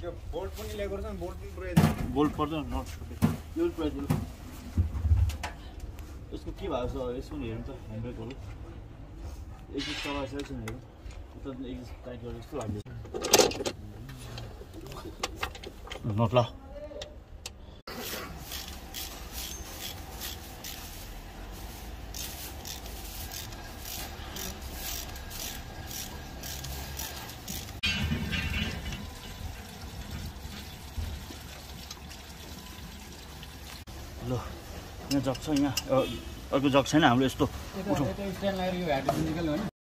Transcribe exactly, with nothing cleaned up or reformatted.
यो बोल्ट पनि ल्याएको रहेछ बोल्ट पनि पुरै बोल्ट पर्दैन नट यो प्राइस यसको के भएको छ यसको नि हेर्नु त ह्यान्डब्रेकहरू एक चला छ नि हेर्नु त एक टाइट गरेको जस्तो लाग्यो नट ल ल यहाँ जग छ यहाँ अर्को जग छैन हाम्रो यस्तो उठौँ स्ट्यान्ड लगाएर यो ह्याड निकाल्नु होइन